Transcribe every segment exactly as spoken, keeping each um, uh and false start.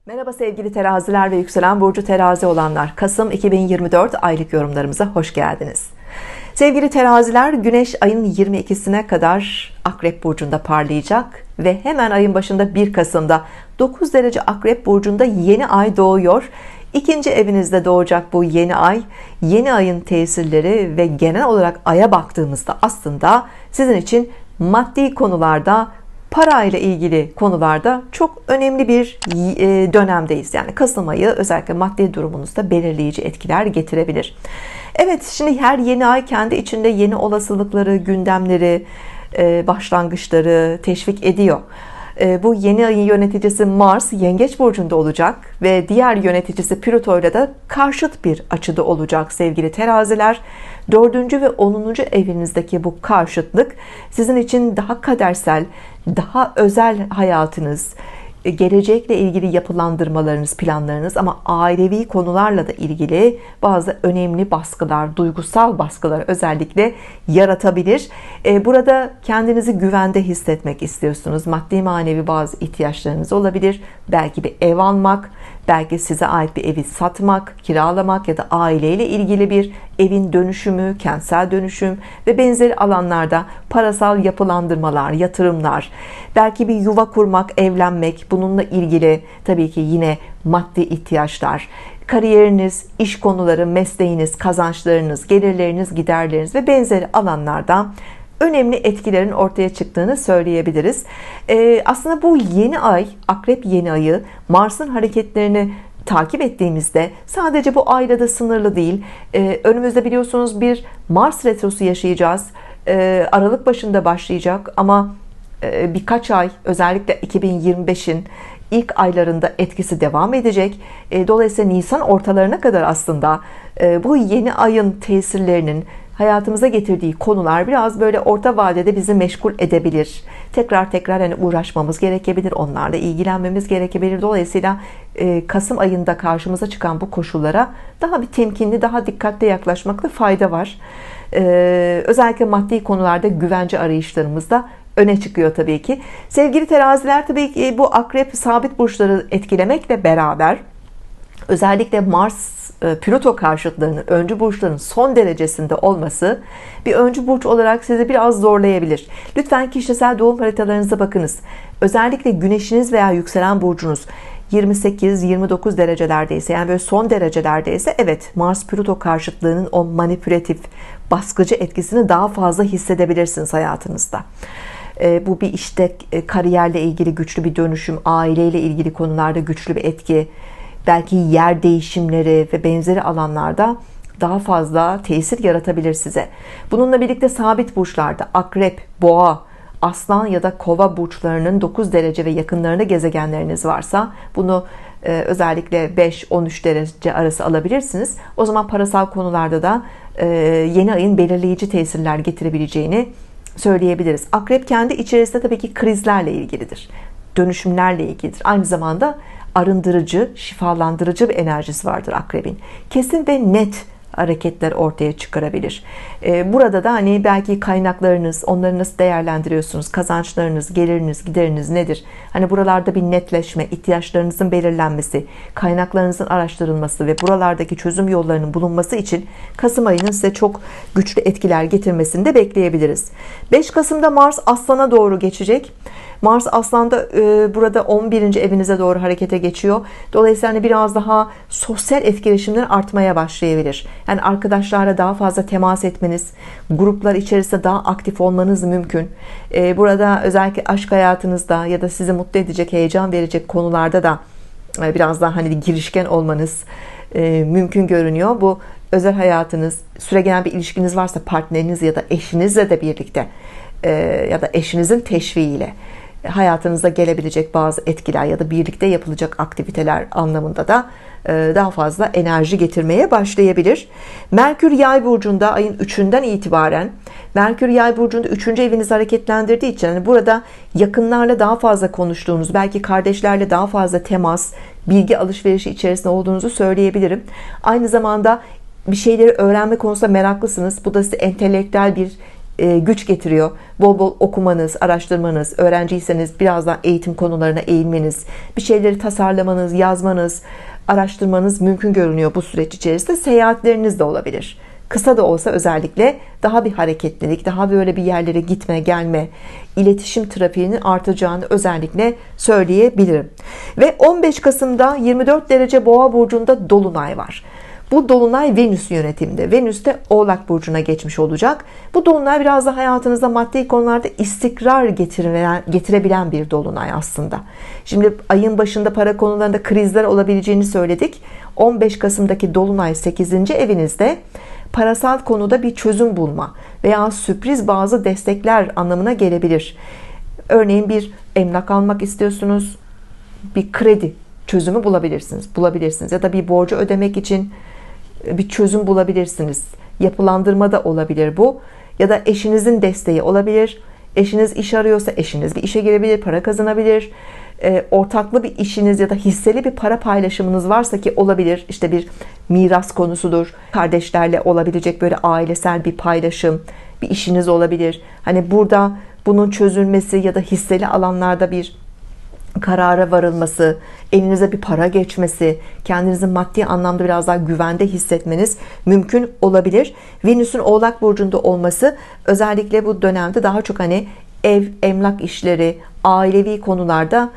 Merhaba sevgili teraziler ve yükselen burcu terazi olanlar. Kasım iki bin yirmi dört aylık yorumlarımıza hoş geldiniz. Sevgili teraziler, Güneş ayın yirmi ikisine kadar Akrep burcunda parlayacak ve hemen ayın başında bir Kasım'da dokuz derece Akrep burcunda yeni ay doğuyor. İkinci evinizde doğacak bu yeni ay, yeni ayın tesirleri ve genel olarak aya baktığımızda aslında sizin için maddi konularda, parayla ilgili konularda çok önemli bir dönemdeyiz. Yani Kasım ayı özellikle maddi durumunuzda belirleyici etkiler getirebilir. Evet, şimdi her yeni ay kendi içinde yeni olasılıkları, gündemleri, başlangıçları teşvik ediyor. Bu yeni ayın yöneticisi Mars Yengeç burcunda olacak ve diğer yöneticisi Plüto ile de karşıt bir açıda olacak sevgili teraziler. Dördüncü ve onuncu evinizdeki bu karşıtlık sizin için daha kadersel, daha özel hayatınız, gelecekle ilgili yapılandırmalarınız, planlarınız ama ailevi konularla da ilgili bazı önemli baskılar, duygusal baskılar özellikle yaratabilir. Burada kendinizi güvende hissetmek istiyorsunuz. Maddi manevi bazı ihtiyaçlarınız olabilir. Belki bir ev almak, belki size ait bir evi satmak, kiralamak ya da aileyle ilgili bir evin dönüşümü, kentsel dönüşüm ve benzeri alanlarda parasal yapılandırmalar, yatırımlar, belki bir yuva kurmak, evlenmek, bununla ilgili tabii ki yine maddi ihtiyaçlar, kariyeriniz, iş konuları, mesleğiniz, kazançlarınız, gelirleriniz, giderleriniz ve benzeri alanlarda önemli etkilerin ortaya çıktığını söyleyebiliriz. Ee, aslında bu yeni ay, Akrep yeni ayı, Mars'ın hareketlerini takip ettiğimizde sadece bu ayla da sınırlı değil. Ee, önümüzde biliyorsunuz bir Mars retrosu yaşayacağız. Ee, Aralık başında başlayacak ama e, birkaç ay, özellikle iki bin yirmi beşin ilk aylarında etkisi devam edecek. E, dolayısıyla Nisan ortalarına kadar aslında e, bu yeni ayın tesirlerinin hayatımıza getirdiği konular biraz böyle orta vadede bizi meşgul edebilir. Tekrar tekrar hani uğraşmamız gerekebilir, onlarla ilgilenmemiz gerekebilir. Dolayısıyla Kasım ayında karşımıza çıkan bu koşullara daha bir temkinli, daha dikkatli yaklaşmakta fayda var. Özellikle maddi konularda güvence arayışlarımızda öne çıkıyor tabii ki. Sevgili teraziler, tabii ki bu Akrep sabit burçları etkilemekle beraber özellikle Mars Plüto karşıtlığının öncü burçların son derecesinde olması bir öncü burç olarak sizi biraz zorlayabilir. Lütfen kişisel doğum haritalarınıza bakınız. Özellikle güneşiniz veya yükselen burcunuz yirmi sekiz yirmi dokuz derecelerdeyse, yani böyle son derecelerdeyse, evet, Mars Plüto karşıtlığının o manipülatif, baskıcı etkisini daha fazla hissedebilirsiniz hayatınızda. Bu bir işte kariyerle ilgili güçlü bir dönüşüm, aileyle ilgili konularda güçlü bir etki, belki yer değişimleri ve benzeri alanlarda daha fazla tesir yaratabilir size. Bununla birlikte sabit burçlarda Akrep, Boğa, Aslan ya da Kova burçlarının dokuz derece ve yakınlarında gezegenleriniz varsa bunu e, özellikle beş on üç derece arası alabilirsiniz. O zaman parasal konularda da e, yeni ayın belirleyici tesirler getirebileceğini söyleyebiliriz. Akrep kendi içerisinde tabii ki krizlerle ilgilidir. Dönüşümlerle ilgilidir. Aynı zamanda arındırıcı, şifalandırıcı bir enerjisi vardır Akrebin. Kesin ve net hareketler ortaya çıkarabilir. Burada da hani belki kaynaklarınız, onları nasıl değerlendiriyorsunuz, kazançlarınız, geliriniz, gideriniz nedir? Hani buralarda bir netleşme, ihtiyaçlarınızın belirlenmesi, kaynaklarınızın araştırılması ve buralardaki çözüm yollarının bulunması için Kasım ayının size çok güçlü etkiler getirmesini de bekleyebiliriz. beş Kasım'da Mars Aslan'a doğru geçecek. Mars Aslan'da e, burada on birinci evinize doğru harekete geçiyor. Dolayısıyla hani biraz daha sosyal etkileşimler artmaya başlayabilir. Yani arkadaşlarla daha fazla temas etmeniz, gruplar içerisinde daha aktif olmanız mümkün. E, burada özellikle aşk hayatınızda ya da sizi mutlu edecek, heyecan verecek konularda da e, biraz daha hani girişken olmanız e, mümkün görünüyor. Bu özel hayatınız, süregelen bir ilişkiniz varsa partneriniz ya da eşinizle de birlikte e, ya da eşinizin teşviğiyle hayatınıza gelebilecek bazı etkiler ya da birlikte yapılacak aktiviteler anlamında da daha fazla enerji getirmeye başlayabilir. Merkür Yay burcunda ayın üçünden itibaren, Merkür Yay burcunda üçüncü evinizi hareketlendirdiği için yani burada yakınlarla daha fazla konuştuğunuz, belki kardeşlerle daha fazla temas, bilgi alışverişi içerisinde olduğunuzu söyleyebilirim. Aynı zamanda bir şeyleri öğrenme konusunda meraklısınız. Bu da size entelektüel bir e, güç getiriyor. Bol bol okumanız, araştırmanız, öğrenciyseniz biraz daha eğitim konularına eğilmeniz, bir şeyleri tasarlamanız, yazmanız, araştırmanız mümkün görünüyor bu süreç içerisinde. Seyahatleriniz de olabilir. Kısa da olsa özellikle daha bir hareketlilik, daha böyle bir yerlere gitme, gelme, iletişim trafiğinin artacağını özellikle söyleyebilirim. Ve on beş Kasım'da yirmi dört derece Boğa burcunda dolunay var. Bu dolunay Venüs yönetiminde. Venüs de Oğlak burcuna geçmiş olacak. Bu dolunay biraz da hayatınızda maddi konularda istikrar getiren, getirebilen bir dolunay aslında. Şimdi ayın başında para konularında krizler olabileceğini söyledik. on beş Kasım'daki dolunay sekizinci evinizde parasal konuda bir çözüm bulma veya sürpriz bazı destekler anlamına gelebilir. Örneğin bir emlak almak istiyorsunuz, bir kredi çözümü bulabilirsiniz. Bulabilirsiniz ya da bir borcu ödemek için bir çözüm bulabilirsiniz. Yapılandırma da olabilir bu. Ya da eşinizin desteği olabilir. Eşiniz iş arıyorsa eşiniz bir işe girebilir, para kazanabilir. E, ortaklı bir işiniz ya da hisseli bir para paylaşımınız varsa ki olabilir. İşte bir miras konusudur. Kardeşlerle olabilecek böyle ailesel bir paylaşım, bir işiniz olabilir. Hani burada bunun çözülmesi ya da hisseli alanlarda bir karara varılması, elinize bir para geçmesi, kendinizi maddi anlamda biraz daha güvende hissetmeniz mümkün olabilir. Venüs'ün Oğlak burcunda olması özellikle bu dönemde daha çok hani ev, emlak işleri, ailevi konularda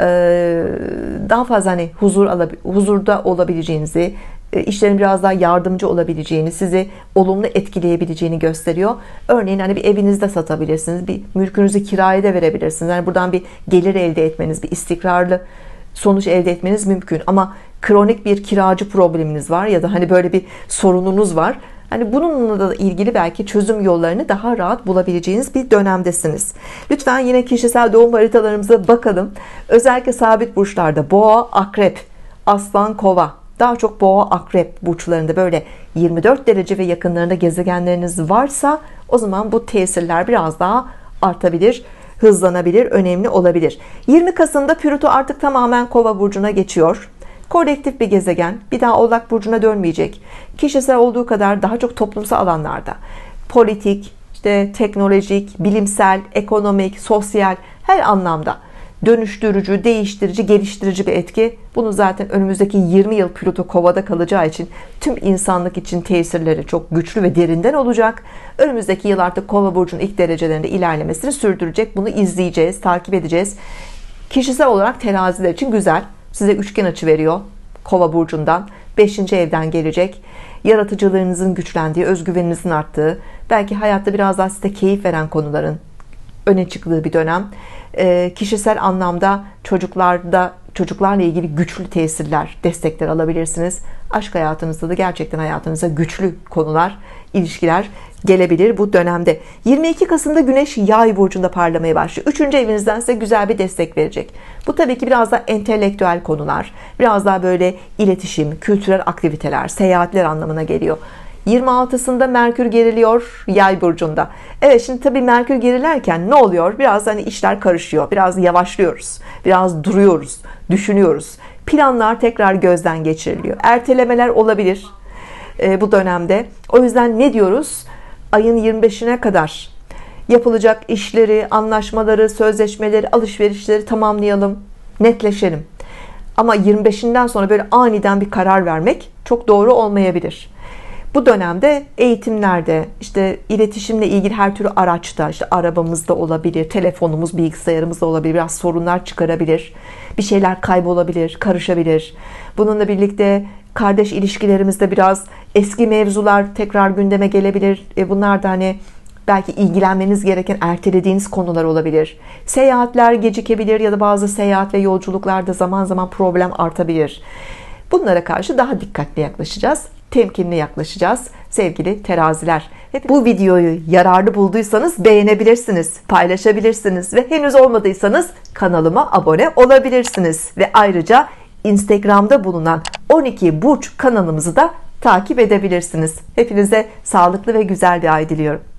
daha fazla hani huzur huzurda olabileceğinizi, işlerin biraz daha yardımcı olabileceğini, sizi olumlu etkileyebileceğini gösteriyor. Örneğin hani bir evinizde satabilirsiniz, bir mülkünüzü kiraya da verebilirsiniz. Yani buradan bir gelir elde etmeniz, bir istikrarlı sonuç elde etmeniz mümkün. Ama kronik bir kiracı probleminiz var ya da hani böyle bir sorununuz var. Hani bununla da ilgili belki çözüm yollarını daha rahat bulabileceğiniz bir dönemdesiniz. Lütfen yine kişisel doğum haritalarımıza bakalım. Özellikle sabit burçlarda Boğa, Akrep, Aslan, Kova, daha çok Boğa, Akrep burçlarında böyle yirmi dört derece ve yakınlarında gezegenleriniz varsa o zaman bu tesirler biraz daha artabilir, hızlanabilir, önemli olabilir. yirmi Kasım'da Plüto artık tamamen Kova burcuna geçiyor. Kolektif bir gezegen, bir daha Oğlak burcuna dönmeyecek. Kişisel olduğu kadar daha çok toplumsal alanlarda, politik, işte teknolojik, bilimsel, ekonomik, sosyal her anlamda dönüştürücü, değiştirici, geliştirici bir etki. Bunu zaten önümüzdeki yirmi yıl Plüto Kova'da kalacağı için tüm insanlık için tesirleri çok güçlü ve derinden olacak. Önümüzdeki yıl artık Kova burcunun ilk derecelerinde ilerlemesini sürdürecek. Bunu izleyeceğiz, takip edeceğiz. Kişisel olarak teraziler için güzel. Size üçgen açı veriyor Kova burcundan. beşinci evden gelecek. Yaratıcılığınızın güçlendiği, özgüveninizin arttığı, belki hayatta biraz daha size keyif veren konuların öne çıktığı bir dönem. E, kişisel anlamda çocuklarda çocuklarla ilgili güçlü tesirler, destekler alabilirsiniz. Aşk hayatınızda da gerçekten hayatınıza güçlü konular, ilişkiler gelebilir bu dönemde. yirmi iki Kasım'da Güneş Yay burcunda parlamaya başlıyor. üçüncü evinizden size güzel bir destek verecek. Bu tabii ki biraz daha entelektüel konular, biraz daha böyle iletişim, kültürel aktiviteler, seyahatler anlamına geliyor. yirmi altısında Merkür geriliyor Yay burcunda. Evet, şimdi tabii Merkür gerilerken ne oluyor? Biraz hani işler karışıyor. Biraz yavaşlıyoruz. Biraz duruyoruz. Düşünüyoruz. Planlar tekrar gözden geçiriliyor. Ertelemeler olabilir e, bu dönemde. O yüzden ne diyoruz? Ayın yirmi beşine kadar yapılacak işleri, anlaşmaları, sözleşmeleri, alışverişleri tamamlayalım, netleşelim. Ama yirmi beşinden sonra böyle aniden bir karar vermek çok doğru olmayabilir. Bu dönemde eğitimlerde, işte iletişimle ilgili her türlü araçta, işte arabamızda olabilir, telefonumuz, bilgisayarımızda olabilir, biraz sorunlar çıkarabilir, bir şeyler kaybolabilir, karışabilir. Bununla birlikte kardeş ilişkilerimizde biraz eski mevzular tekrar gündeme gelebilir. Bunlar da hani belki ilgilenmeniz gereken, ertelediğiniz konular olabilir. Seyahatler gecikebilir ya da bazı seyahat ve yolculuklarda zaman zaman problem artabilir. Bunlara karşı daha dikkatli yaklaşacağız. Temkinli yaklaşacağız sevgili teraziler. Bu videoyu yararlı bulduysanız beğenebilirsiniz, paylaşabilirsiniz ve henüz olmadıysanız kanalıma abone olabilirsiniz. Ve ayrıca Instagram'da bulunan on iki burç kanalımızı da takip edebilirsiniz. Hepinize sağlıklı ve güzel bir ay diliyorum.